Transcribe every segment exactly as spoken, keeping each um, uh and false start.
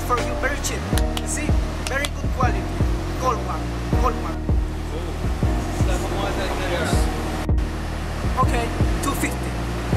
for you, very cheap. You see, very good quality. Gold one, gold one. Okay, two fifty.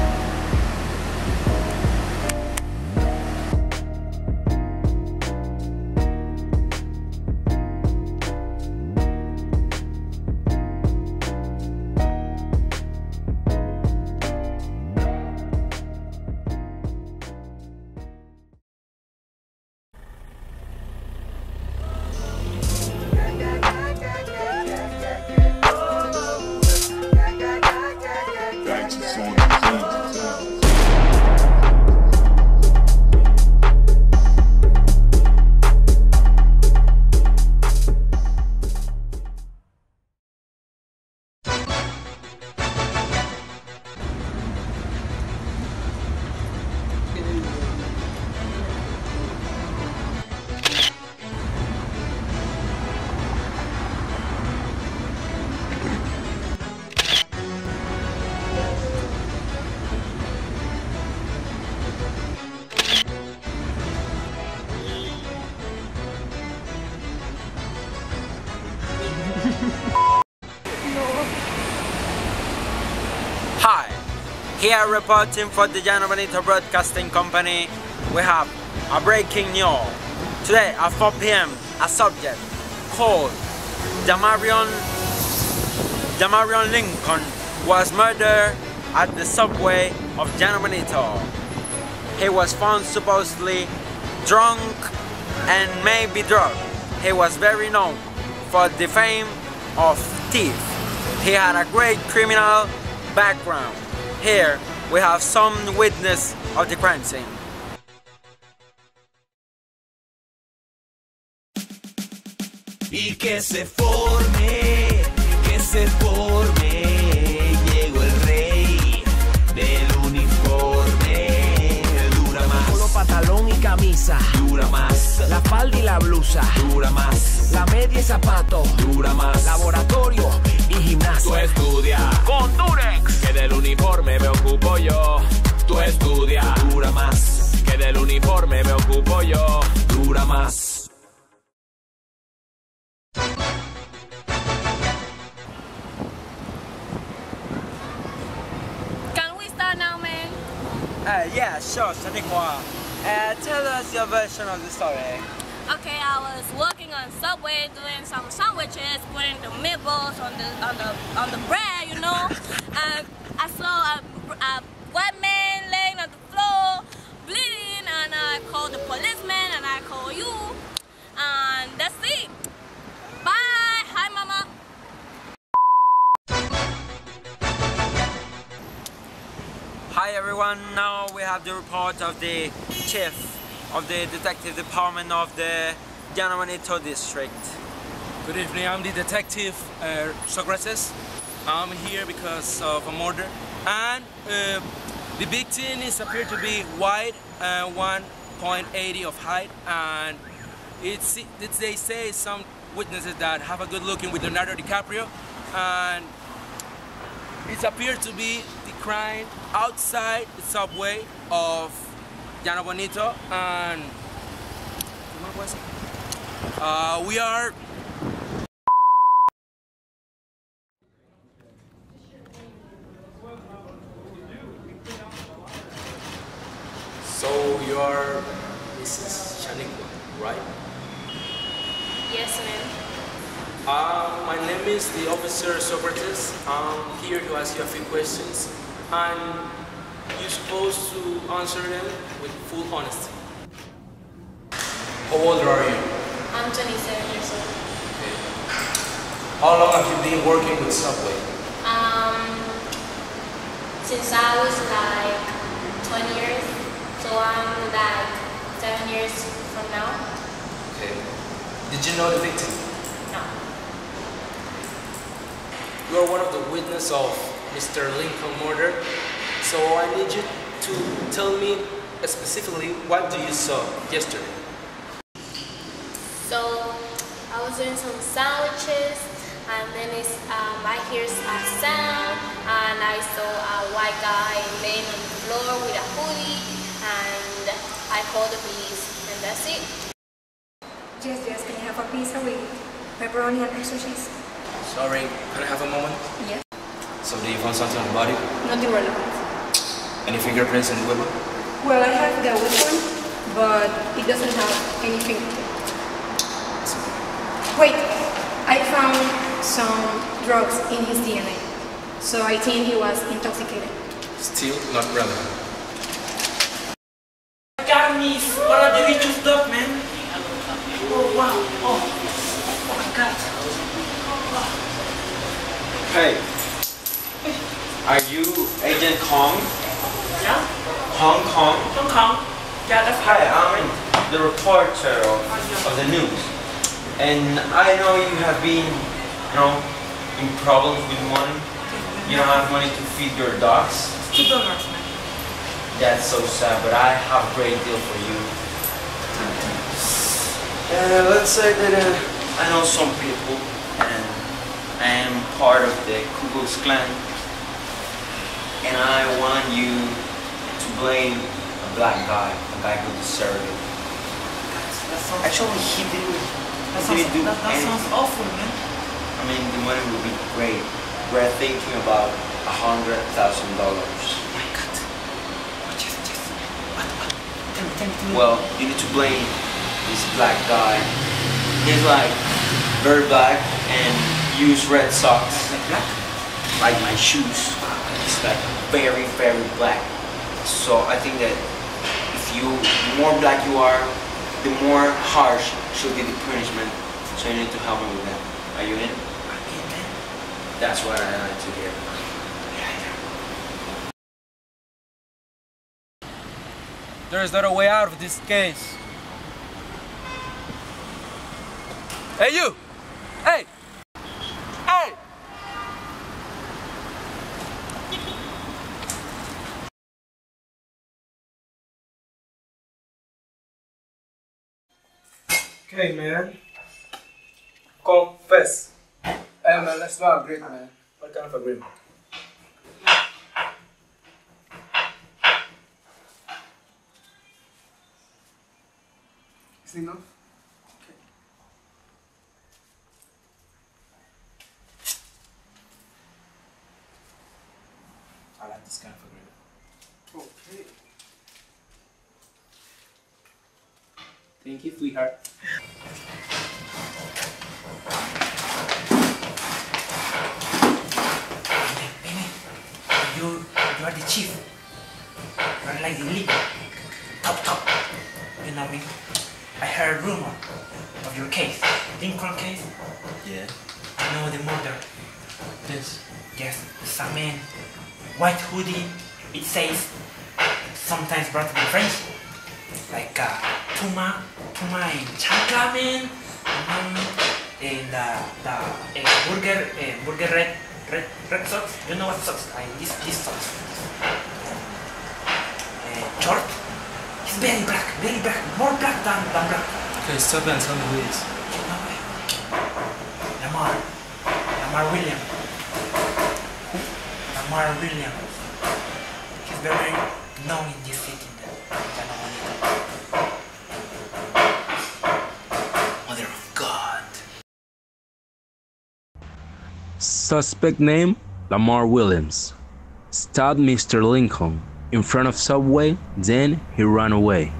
Hi, here reporting for the Llano Bonito Broadcasting Company. We have a breaking news. Today at four p m a subject called Jamarion, Jamarion Lincoln was murdered at the subway of Llano Bonito. He was found supposedly drunk and maybe drugged. He was very known for the fame of thief. He had a great criminal background. Here we have some witness of the crime scene. Y que se forme, que se forme, llegó el rey del uniforme, dura más. Solo pantalón y camisa, Dura más. la falda y la blusa, Dura más. la media y zapato, Dura más. laboratorio y Tú gimnasio. estudia Con Durex, que del uniforme me ocupo yo. Tú estudia. Dura más. Que del uniforme me ocupo yo. Dura más. Can we start now, man? Uh, yeah, sure, Shaniqua. Uh, tell us your version of the story. Okay, I was working on Subway doing some sandwiches, putting the meatballs on the on the on the bread, you know. And I saw a, a white man laying on the floor, bleeding, and I called the policeman, and I called you, and that's it. Bye. Hi, Mama. Hi everyone, now we have the report of the chief of the detective department of the Llano Bonito district. Good evening, I'm the detective uh, Socrates. I'm here because of a murder, and uh, the victim is appeared to be white, uh, one point eight zero of height, and it's, it's they say some witnesses that have a good looking with Leonardo DiCaprio, and it appeared to be the crime outside the subway of Llano Bonito, and uh, we are So you are Missus Shaniqua, right? Yes, ma'am. Uh, my name is the officer Socrates. I'm here to ask you a few questions, and you're supposed to answer them with full honesty. How old are you? I'm twenty-seven years old. Okay. How long have you been working with Subway? Um, since I was like twenty years, so I'm like seven years from now. Okay. Did you know the victim? No. You are one of the witnesses of Mister Lincoln murder, so I need you to tell me specifically what do you saw yesterday. So I was doing some sandwiches, and then it's, um, I hear a sound, and I saw a white guy laying on the floor with a hoodie, and I called the police, and that's it. Yes, yes, can I have a pizza with pepperoni and extra cheese? Sorry, can I have a moment? Yes. So do you found something on the body? Nothing relevant. Any fingerprints in the weapon? Well, I have the weapon, but it doesn't have any fingerprint. Wait, I found some drugs in his D N A, so I think he was intoxicated. Still not relevant. Carnies, what are the ritual stuff, man? Oh wow, oh, oh my god. Hey, are you Agent Kong? Yeah? Hong Kong? Hong Kong? Yeah, that's Hi, I'm the reporter of, of the news. And I know you have been, you know, in problems with money. You don't have money to feed your dogs. two dollars, man. That's so sad, but I have a great deal for you. Uh, let's say that uh, I know some people, and I am part of the Ku Klux Klan, and I want you to blame a black guy, a guy who deserved it. That sounds, Actually, he didn't, that he sounds, didn't do that, that sounds anything. awful, man. I mean, the money would be great. We're thinking about a hundred thousand dollars. Oh my god. Oh, yes, yes. What, what? Tell me, tell me, tell me. Well, you need to blame this black guy. He's like very black and use red socks. Like black? Like my shoes. It's like very, very black. So I think that if you, the more black you are, the more harsh should be the punishment. So you need to help me with that. Are you in? I'm in, man. That's what I like to hear. There is not a way out of this case. Hey, you! Hey! Hey! Okay, man. Confess. Hey man, let's not agree, man. What kind of agreement? Is it enough? I like this kind of agreement. Okay. Thank you, sweetheart. You, you are the chief. You are like the leader. Top, top. You know me. I heard a rumor of your case. Lincoln case. Yeah. I know the murder. Yes. Yes, it's a man. White hoodie. It says sometimes brought to be French. Like uh, Puma, Puma and chancla, man. Um, and uh, the uh, burger, uh, burger red, red, red socks. You know what socks? I this this socks. Uh, short. He's very black, very black, more black than than black. Okay, stop and tell me who it is. You know it. Lamar, Lamar Williams. Lamar Williams. He's very known in this city. Mother of God. Suspect name Lamar Williams. Stabbed Mister Lincoln in front of Subway, then he ran away.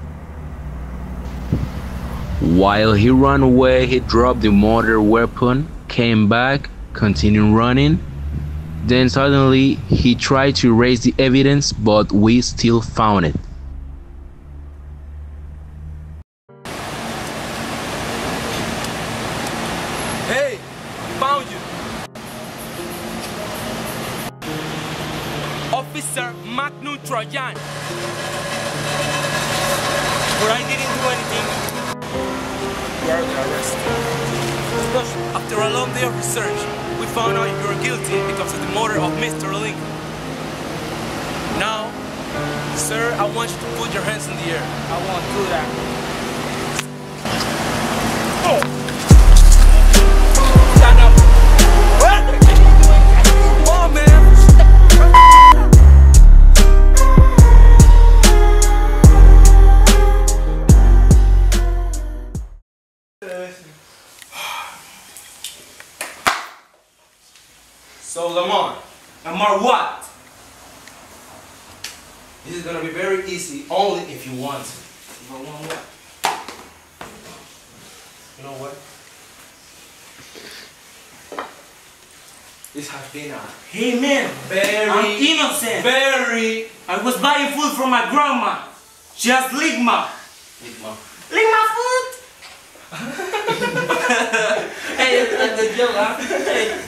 While he ran away, he dropped the murder weapon, came back, continued running. Then suddenly he tried to erase the evidence, but we still found it. Hey! Found you! Officer Magnum Trojan! But I didn't do anything. You are arrested. After a long day of research, we found out you are guilty because of the murder of Mister Lincoln. Now, sir, I want you to put your hands in the air. I won't do that. Oh! Stand up! What? Come on, man! This is gonna be very easy, only if you want. You know what? You know what? This has been a Hey man, very, I'm innocent. very. I was buying food from my grandma. She has ligma. Ligma. Ligma food. Hey, that's the joke, huh? Hey.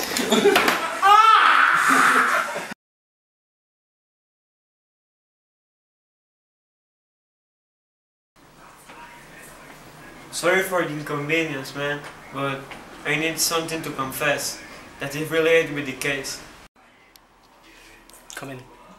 Sorry for the inconvenience, man, but I need something to confess that is related with the case. Come in.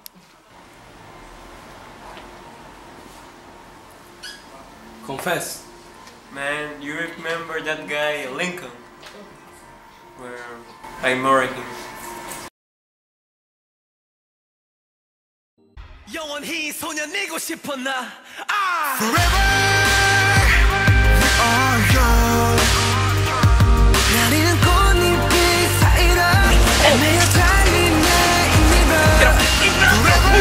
Confess. Man, you remember that guy Lincoln? Where I married him. 영원히 소년이고 싶어 나. 아! 나리는 꽃잎이 사이로 애매어 달린 내 이미로 Forever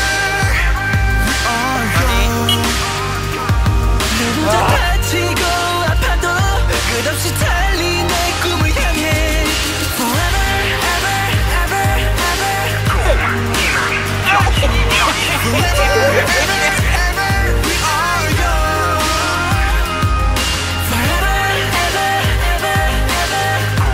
누구도 다치고 아파도 끝없이 달린 내 꿈을 향해 Forever, ever, ever, ever Forever, ever, ever We are yours Forever, ever, ever, ever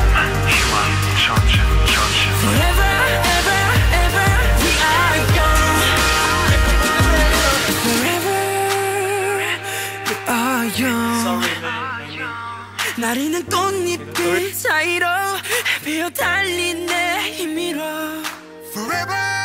Forever, ever, ever We are yours Forever We are yours Sorry, man. 나리는 꽃잎들 사이로 헤매어 달린 내 힘으로 Forever